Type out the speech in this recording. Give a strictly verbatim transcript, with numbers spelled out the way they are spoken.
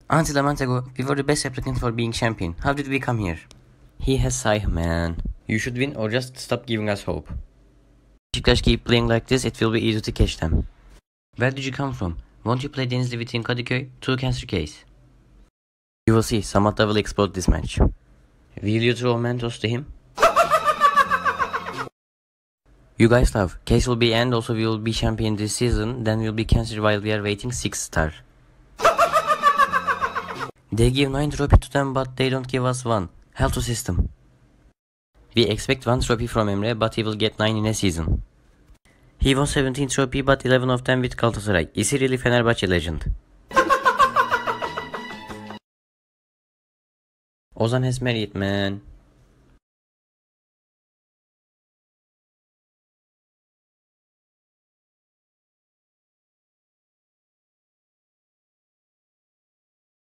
Until a month ago, we were the best applicant for being champion. How did we come here? He has sigh, man. You should win or just stop giving us hope. If you keep playing like this, it will be easy to catch them. Where did you come from? Won't you play Denizli within Kadıköy? Two cancer case. You will see, Samatta will explode this match. Will you throw Mentos to him? You guys love. Case will be and also we will be champion this season. Then we'll be cancer while we are waiting six star. They give nine trophy to them but they don't give us one. Hell to system. We expect one trophy from Emre but he will get nine in a season. He won seventeen trophy but eleven of them with Galatasaray. Is he really Fenerbahçe legend? Ozan has married, man.